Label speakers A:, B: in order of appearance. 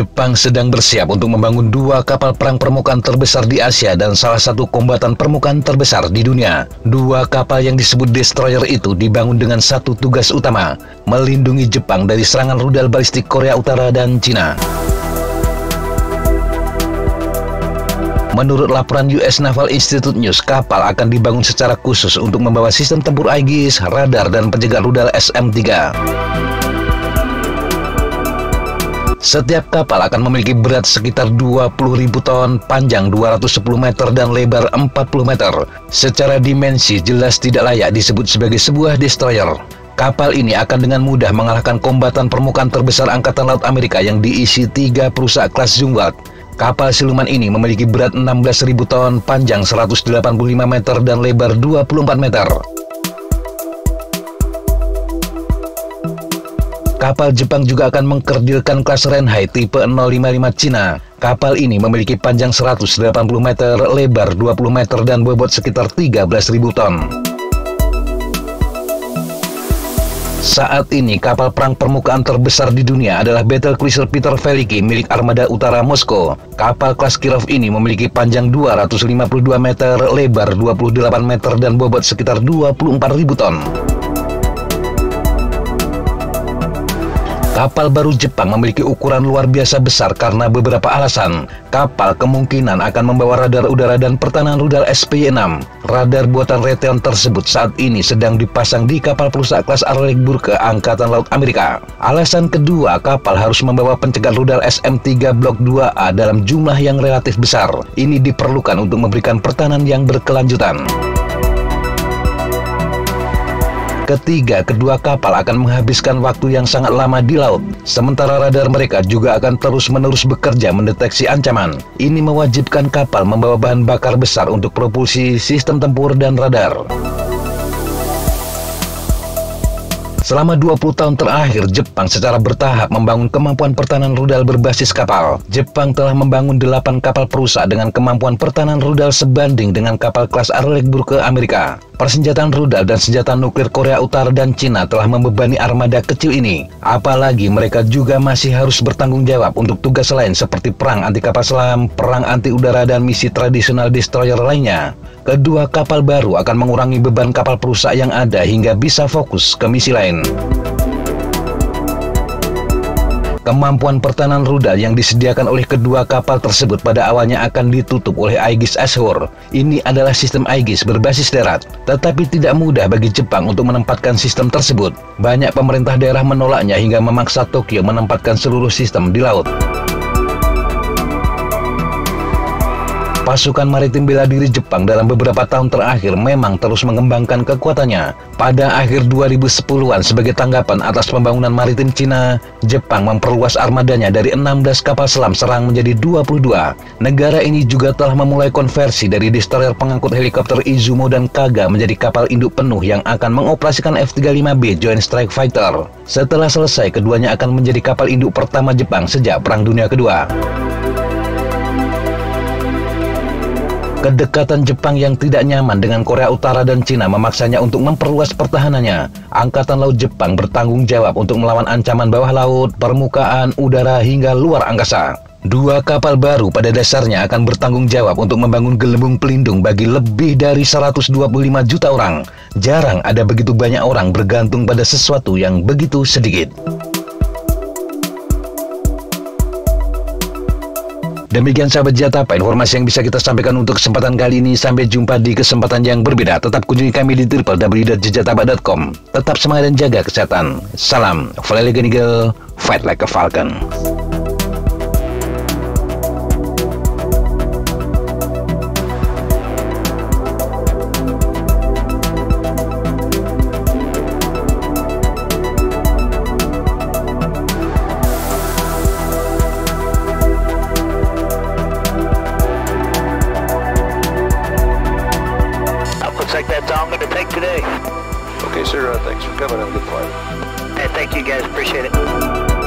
A: Jepang sedang bersiap untuk membangun dua kapal perang permukaan terbesar di Asia dan salah satu kombatan permukaan terbesar di dunia. Dua kapal yang disebut destroyer itu dibangun dengan satu tugas utama, melindungi Jepang dari serangan rudal balistik Korea Utara dan Cina. Menurut laporan US Naval Institute News, kapal akan dibangun secara khusus untuk membawa sistem tempur Aegis, radar, dan penjaga rudal SM-3. Setiap kapal akan memiliki berat sekitar 20.000 ton, panjang 210 meter dan lebar 40 meter. Secara dimensi jelas tidak layak disebut sebagai sebuah destroyer. Kapal ini akan dengan mudah mengalahkan kombatan permukaan terbesar Angkatan Laut Amerika yang diisi 3 perusak kelas Zumwalt. Kapal siluman ini memiliki berat 16.000 ton, panjang 185 meter dan lebar 24 meter. Kapal Jepang juga akan mengkerdilkan kelas Renhai tipe 055 Cina. Kapal ini memiliki panjang 180 meter, lebar 20 meter dan bobot sekitar 13.000 ton. Saat ini kapal perang permukaan terbesar di dunia adalah Battle Cruiser Peter Veliky milik Armada Utara Moskow. Kapal kelas Kirov ini memiliki panjang 252 meter, lebar 28 meter dan bobot sekitar 24.000 ton. Kapal baru Jepang memiliki ukuran luar biasa besar karena beberapa alasan. Kapal kemungkinan akan membawa radar udara dan pertahanan rudal SPY-6. Radar buatan Raytheon tersebut saat ini sedang dipasang di kapal perusak kelas Arleigh-Burke Angkatan Laut Amerika. Alasan kedua, kapal harus membawa pencegat rudal SM-3 Blok 2A dalam jumlah yang relatif besar. Ini diperlukan untuk memberikan pertahanan yang berkelanjutan. Ketiga, kedua kapal akan menghabiskan waktu yang sangat lama di laut. Sementara radar mereka juga akan terus-menerus bekerja mendeteksi ancaman. Ini mewajibkan kapal membawa bahan bakar besar untuk propulsi, sistem tempur, dan radar. Selama 20 tahun terakhir, Jepang secara bertahap membangun kemampuan pertahanan rudal berbasis kapal. Jepang telah membangun 8 kapal perusak dengan kemampuan pertahanan rudal sebanding dengan kapal kelas Arleigh-Burke Amerika. Persenjataan rudal dan senjata nuklir Korea Utara dan Cina telah membebani armada kecil ini. Apalagi mereka juga masih harus bertanggung jawab untuk tugas lain seperti perang anti kapal selam, perang anti udara, dan misi tradisional destroyer lainnya. Kedua kapal baru akan mengurangi beban kapal perusak yang ada hingga bisa fokus ke misi lain. Kemampuan pertahanan rudal yang disediakan oleh kedua kapal tersebut pada awalnya akan ditutup oleh Aegis Ashore. Ini adalah sistem Aegis berbasis darat, tetapi tidak mudah bagi Jepang untuk menempatkan sistem tersebut. Banyak pemerintah daerah menolaknya hingga memaksa Tokyo menempatkan seluruh sistem di laut. Pasukan maritim bela diri Jepang dalam beberapa tahun terakhir memang terus mengembangkan kekuatannya. Pada akhir 2010-an sebagai tanggapan atas pembangunan maritim Cina, Jepang memperluas armadanya dari 16 kapal selam serang menjadi 22. Negara ini juga telah memulai konversi dari destroyer pengangkut helikopter Izumo dan Kaga menjadi kapal induk penuh yang akan mengoperasikan F-35B Joint Strike Fighter. Setelah selesai, keduanya akan menjadi kapal induk pertama Jepang sejak Perang Dunia Kedua. Kedekatan Jepang yang tidak nyaman dengan Korea Utara dan Cina memaksanya untuk memperluas pertahanannya. Angkatan Laut Jepang bertanggung jawab untuk melawan ancaman bawah laut, permukaan, udara, hingga luar angkasa. Dua kapal baru pada dasarnya akan bertanggung jawab untuk membangun gelembung pelindung bagi lebih dari 125 juta orang. Jarang ada begitu banyak orang bergantung pada sesuatu yang begitu sedikit. Demikian sahabat Jatapa, informasi yang bisa kita sampaikan untuk kesempatan kali ini. Sampai jumpa di kesempatan yang berbeda. Tetap kunjungi kami di www.jatapa.com. Tetap semangat dan jaga kesehatan. Salam, fly like an eagle, fight like a falcon.
B: Like that's all I'm going to take today.
C: Okay, sir. Thanks for coming. Have a good flight.
B: Hey, thank you guys. Appreciate it.